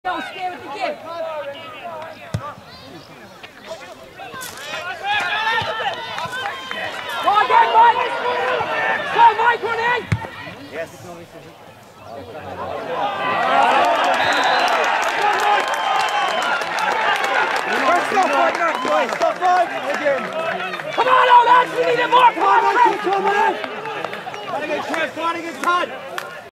Don't stare at the gift. Go again, Mike! Go, Mike, run in! Yes. Stop fighting that, boys! Stop fighting again! Come on, old lads, we need it more! Come on, Come on, Mike! Come on! Trying to get Trev, trying to get Todd!